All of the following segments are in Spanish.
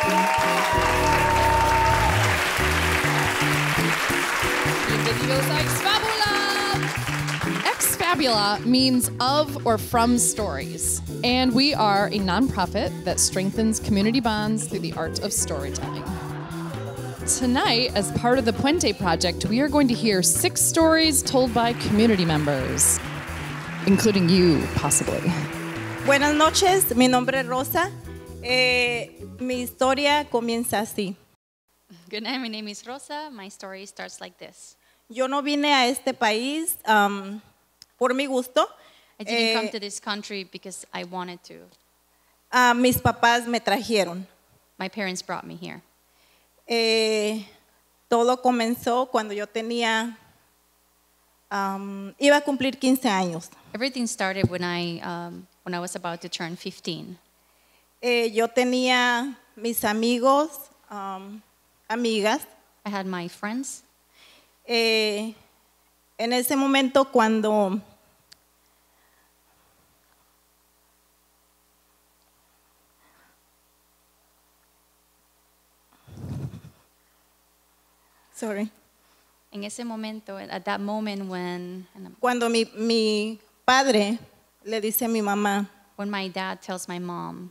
Bienvenidos a Exfabula! Exfabula means of or from stories, and we are a nonprofit that strengthens community bonds through the art of storytelling. Tonight, as part of the Puente Project, we are going to hear 6 stories told by community members, including you, possibly. Buenas noches, mi nombre es Rosa. Mi historia comienza así. Good night, my name is Rosa. My story starts like this. Yo no vine a este país por mi gusto. I didn't come to this country because I wanted to. Mis papás me trajeron. My parents brought me here. Todo comenzó cuando yo tenía, iba a cumplir 15 años. Everything started when I was about to turn 15. Yo tenía mis amigos, amigas. I had my friends. En ese momento cuando En ese momento, at that moment cuando mi padre le dice a mi mamá, when my dad tells my mom,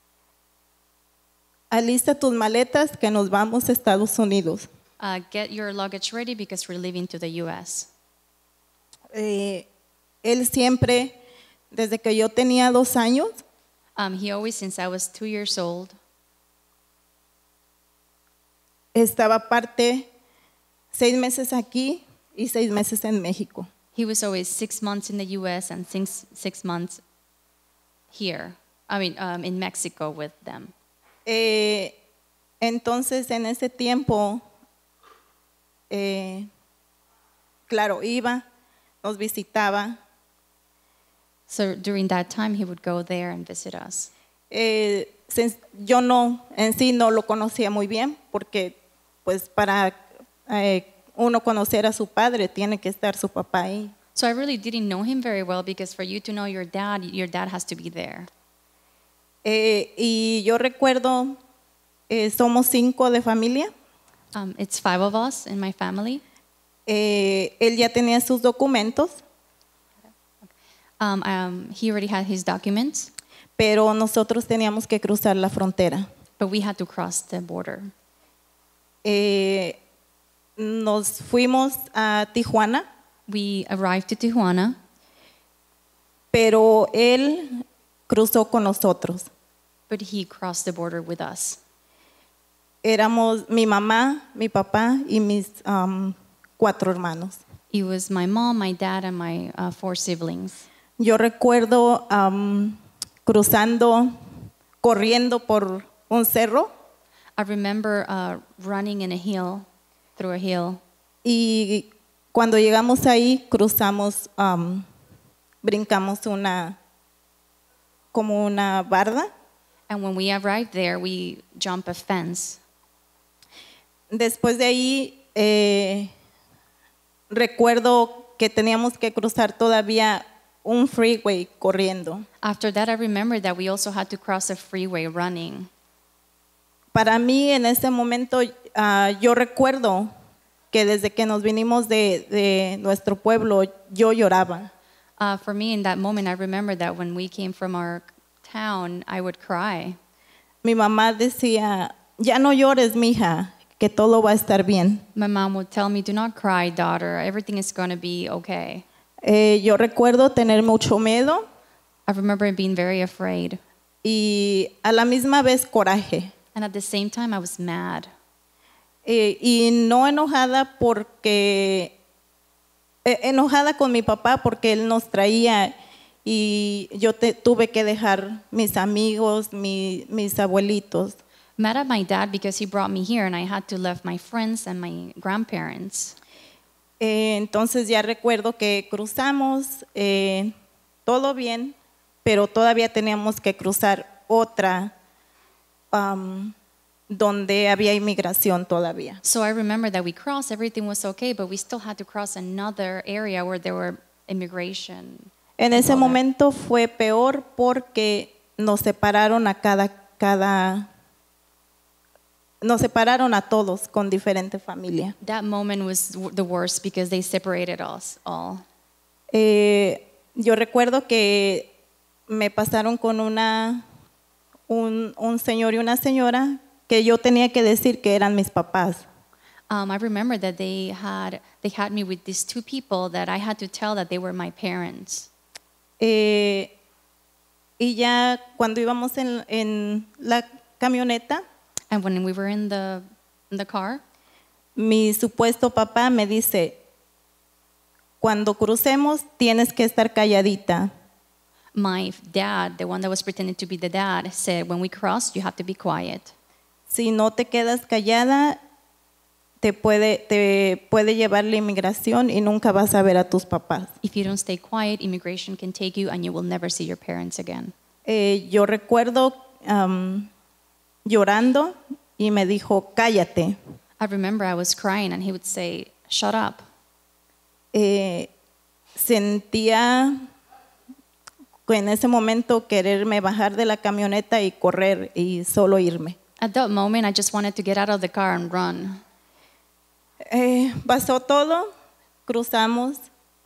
alista tus maletas que nos vamos a Estados Unidos. Get your luggage ready because we're leaving to the U.S. Él siempre, desde que yo tenía 2 años, He always, since I was 2 years old, estaba parte 6 meses aquí y 6 meses en México. he was always 6 months in the U.S. and 6 months here. In Mexico with them. Entonces, en ese tiempo, claro, iba, nos visitaba. So during that time, he would go there and visit us. Yo en sí no lo conocía muy bien porque pues para uno conocer a su padre tiene que estar su papá ahí. So I really didn't know him very well because for you to know your dad has to be there. Y yo recuerdo, somos 5 de familia. It's 5 of us in my family. Él ya tenía sus documentos. He already had his documents. Pero nosotros teníamos que cruzar la frontera. But we had to cross the border. Nos fuimos a Tijuana. We arrived to Tijuana. Pero él cruzó con nosotros. But he crossed the border with us. Éramos mi mamá, mi papá y mis 4 hermanos. It was my mom, my dad, and my 4 siblings. Yo recuerdo cruzando, corriendo por un cerro. I remember running in a hill, through a hill. Y cuando llegamos ahí, cruzamos, brincamos como una barda. And when we arrived there, we jumped a fence. Después de ahí, recuerdo que teníamos que cruzar todavía un freeway corriendo. After that, I remember that we also had to cross a freeway running. Para mí, en ese momento, yo recuerdo que desde que nos vinimos de nuestro pueblo, yo lloraba. For me, in that moment, I remember that when we came from our town, I would cry. Mi mamá decía, ya no llores, mija, que todo va a estar bien. My mom would tell me, do not cry, daughter. Everything is going to be okay. Yo recuerdo tener mucho miedo. I remember being very afraid. Y a la misma vez coraje. And at the same time, I was mad. Y no enojada enojada con mi papá porque él nos traía y yo tuve que dejar mis amigos, mis abuelitos. Mad at my dad because he brought me here and I had to leave my friends and my grandparents. Entonces ya recuerdo que cruzamos, todo bien, pero todavía teníamos que cruzar otra donde había inmigración todavía. So I remember that we crossed, everything was okay, but we still had to cross another area where there were immigration. En ese momento fue peor porque nos separaron a cada nos separaron a todos con diferente familia. That moment was the worst because they separated us all. Yo recuerdo que me pasaron con un señor y una señora que yo tenía que decir que eran mis papás. I remember that they had me with these two people that I had to tell that they were my parents. Y ya cuando íbamos en la camioneta, And when we were in the car, mi supuesto papá me dice, cuando crucemos tienes que estar calladita. my dad, the one that was pretending to be the dad, said, when we cross, you have to be quiet. Si no te quedas callada, te puede llevar la inmigración y nunca vas a ver a tus papás. If you don't stay quiet, immigration can take you and you will never see your parents again. Yo recuerdo llorando y me dijo, cállate. I remember I was crying and he would say, shut up. Sentía en ese momento quererme bajar de la camioneta y correr y solo irme. At that moment, I just wanted to get out of the car and run. Pasó todo, cruzamos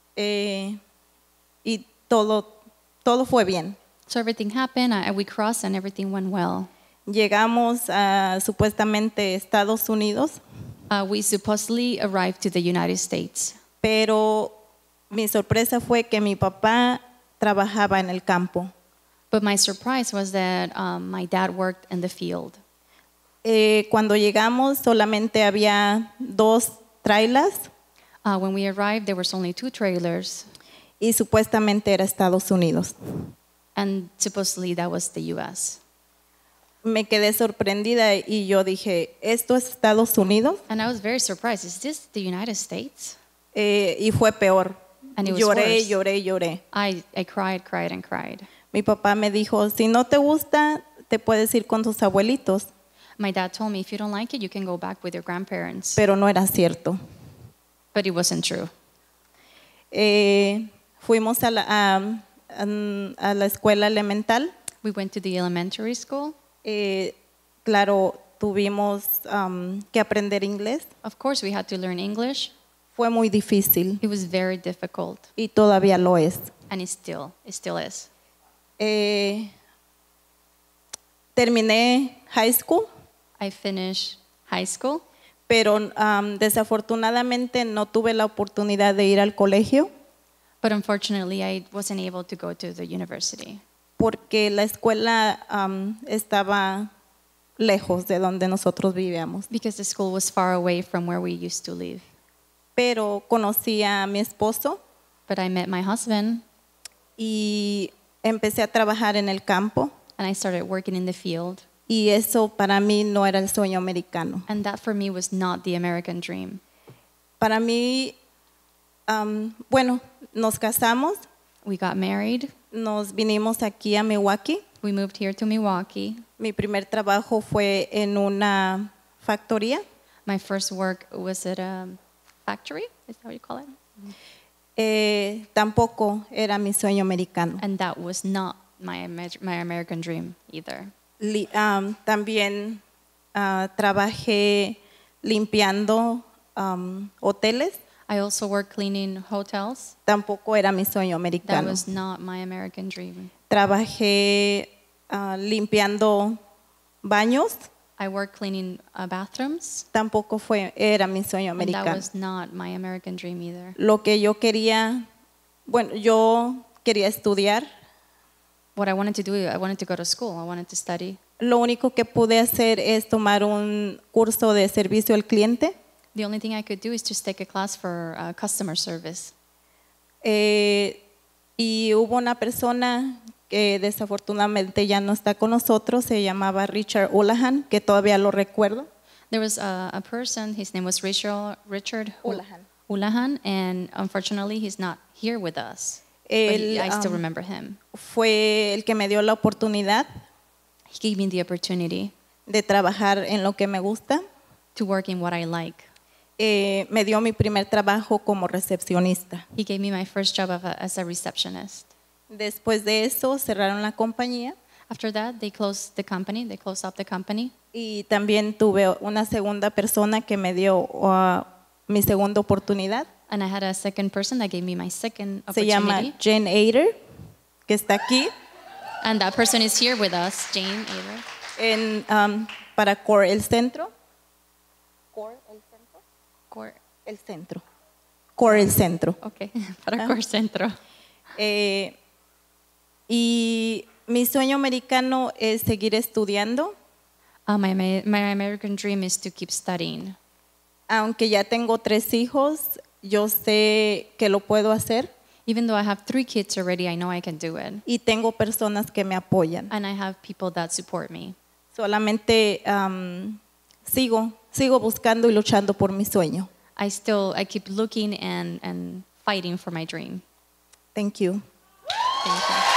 y todo fue bien. So everything happened, we crossed and everything went well. Llegamos a supuestamente Estados Unidos, We supposedly arrived to the United States. pero mi sorpresa fue que mi papá trabajaba en el campo. But my surprise was that my dad worked in the field. Cuando llegamos solamente había 2 trailers When we arrived, there was only 2 trailers, y supuestamente era Estados Unidos. and supposedly that was the U.S. Me quedé sorprendida y yo dije, ¿esto es Estados Unidos? And I was very surprised. Is this the United States? Y fue peor. And it was Lloré, worse. lloré, lloré. I cried and cried. Mi papá me dijo, si no te gusta, te puedes ir con tus abuelitos. My dad told me, if you don't like it, you can go back with your grandparents. Pero no era cierto. But it wasn't true. Fuimos a la escuela elemental. We went to the elementary school. Claro, tuvimos que aprender inglés. Of course, we had to learn English. Fue muy difícil It was very difficult, y todavía lo es. and it still is. Terminé high school, I finished high school, pero desafortunadamente no tuve la oportunidad de ir al colegio but unfortunately, I wasn't able to go to the university porque la escuela estaba lejos de donde nosotros vivíamos. because the school was far away from where we used to live. Pero conocí a mi esposo But I met my husband, y empecé a trabajar en el campo and I started working in the field. y eso para mí no era el sueño americano. And that for me was not the American dream. Para mí, bueno, nos casamos, We got married. nos vinimos aquí a Milwaukee. We moved here to Milwaukee. Mi primer trabajo fue en una factoría. My first work was at a factory. Is that what you call it? Tampoco era mi sueño americano. And that was not my American dream either. También trabajé limpiando hoteles. I also worked cleaning hotels. Tampoco era mi sueño That americano. was not my American dream. Trabajé limpiando baños. I worked cleaning bathrooms. Tampoco era mi sueño And that americano. was not my American dream either. Lo que yo quería, bueno, yo quería estudiar. What I wanted to do, I wanted to go to school. I wanted to study. Lo único que pude hacer es tomar un curso de servicio al cliente. The only thing I could do is just take a class for customer service. Y hubo una persona que desafortunadamente ya no está con nosotros, se llamaba Richard Houlihan, que todavía lo recuerdo. There was a person, his name was Richard Houlihan. Houlihan, and unfortunately he's not here with us. But Él I still remember him. fue el que me dio la oportunidad He gave me the opportunity de trabajar en lo que me gusta. to work in what I like. Me dio mi primer trabajo como recepcionista. He gave me my first job as a receptionist. Después de eso cerraron la compañía After that, they closed the company. They closed up the company. Y también tuve una segunda persona que me dio mi segunda oportunidad. And I had a second person that gave me my second Se llama opportunity. Jen Ader, que está aquí And that person is here with us, Jane Aver. para Core El Centro. Core El Centro. Core. El Centro. Core El Centro. Okay, para Core Centro. Y mi sueño americano es seguir estudiando, My American dream is to keep studying. aunque ya tengo 3 hijos, yo sé que lo puedo hacer Even though I have 3 kids already, I know I can do it. y tengo personas que me apoyan. And I have people that support me. Solamente sigo buscando y luchando por mi sueño. I keep looking and fighting for my dream. Thank you. Thank you.